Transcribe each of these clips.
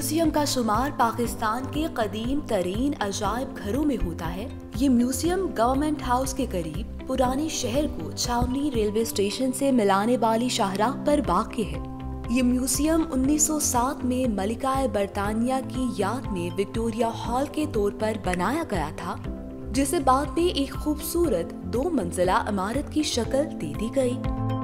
Museum का शुमार पाकिस्तान के कदीम तरीन अजायब घरों में होता है। ये म्यूजियम गवर्नमेंट हाउस के करीब पुराने शहर को छावनी रेलवे स्टेशन से मिलाने वाली शाहराह पर वाक़िअ है। ये म्यूजियम 1907 में मलिकाए बरतानिया की याद में विक्टोरिया हॉल के तौर पर बनाया गया था, जिसे बाद में एक खूबसूरत 2 मंजिला इमारत की शक्ल दे दी गई।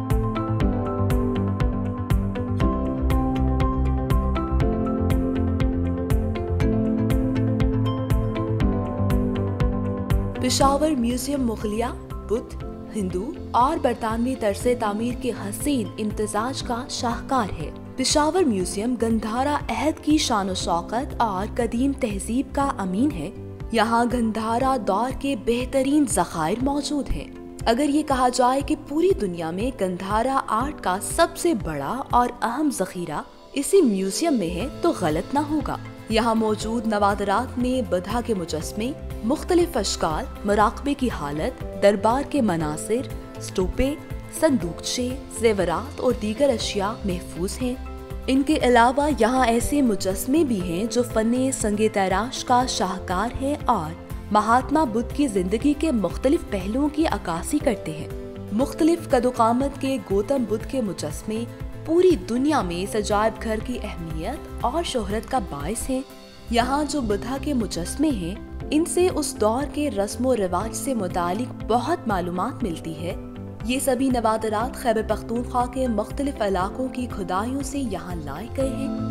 पेशावर म्यूजियम मुगलिया, बुद्ध, हिंदू और बरतानवी तर्से तामीर के हसीन इम्तिजाज का शाहकार है। पेशावर म्यूजियम गंधारा अहद की शान शौकत और कदीम तहजीब का अमीन है। यहाँ गंधारा दौर के बेहतरीन ज़खायर मौजूद हैं। अगर ये कहा जाए कि पूरी दुनिया में गंधारा आर्ट का सबसे बड़ा और अहम ज़खीरा इसी म्यूजियम में है तो गलत ना होगा। यहाँ मौजूद नवादरात में बुद्धा के मुजस्मे, मुख्तलिफ अशकाल, मुराकबे की हालत, दरबार के मनासिर, स्तूपे, संदूकचे, ज़ेवरात और दीगर अशिया महफूज हैं। इनके अलावा यहाँ ऐसे मुजस्मे भी हैं जो फन्ने संगे तैराश का शाहकार हैं और महात्मा बुद्ध की जिंदगी के मुख्तलिफ पहलुओं की अक्कासी करते हैं। मुख्तलिफ कदोकामत के गौतम बुद्ध के मुजस्मे पूरी दुनिया में इस अजायब घर की अहमियत और शोहरत का बाइस है। यहाँ जो बुद्धा के मुजस्मे हैं, इनसे उस दौर के रस्मो रिवाज से मुतालिक बहुत मालूमात मिलती है। ये सभी नवादरात खैबर पख्तूनख्वा के मुख्तलिफ इलाकों की खुदाइयों से यहाँ लाए गए हैं।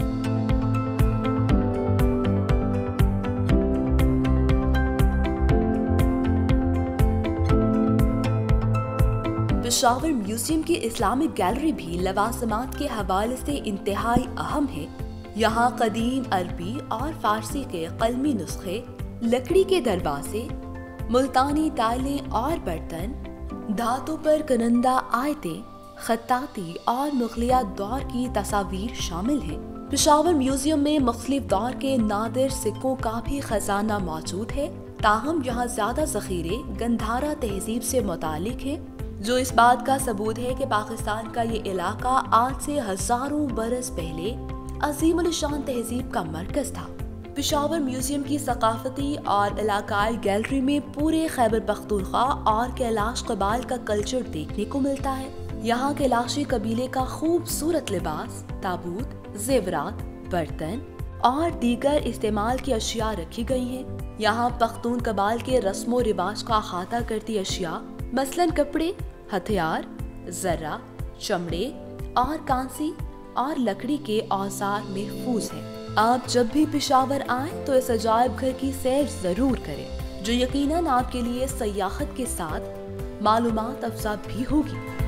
पेशावर म्यूजियम की इस्लामिक गैलरी भी लवाजमात के हवाले से इंतहाई अहम है। यहाँ कदीम अरबी और फारसी के कलमी नुस्खे, लकड़ी के दरवाजे, मुल्तानी टाइलें और बर्तन, धातु पर कनंदा आयतें, खत्ताती और मुगलिया दौर की तस्वीर शामिल हैं। पेशावर म्यूजियम में मुख्तलिफ दौर के नादिर सिक्कों का भी खजाना मौजूद है। ताहम यहाँ ज्यादा ज़ख़ीरे गंधारा तहजीब से मुतालिक हैं, जो इस बात का सबूत है कि पाकिस्तान का ये इलाका आज से हजारों बरस पहले अजीमुल शान तहजीब का मरकज था। पेशावर म्यूजियम की सकाफती और इलाकाई गैलरी में पूरे खैबर पख्तूनख्वा और कैलाश कबाल का कल्चर देखने को मिलता है। यहाँ कैलाशी कबीले का खूबसूरत लिबास, ताबूत, जेवरात, बर्तन और दीगर इस्तेमाल की अशिया रखी गई हैं। यहाँ पख्तून कबाल के रस्मो रिवाज का अहाता करती अशिया मसलन कपड़े, हथियार, जर्रा, चमड़े और कांसी और लकड़ी के औजार महफूज हैं। आप जब भी पेशावर आएं तो इस अजायब घर की सैर जरूर करें, जो यकीनन आपके लिए सयाहत के साथ मालूमात अफजा भी होगी।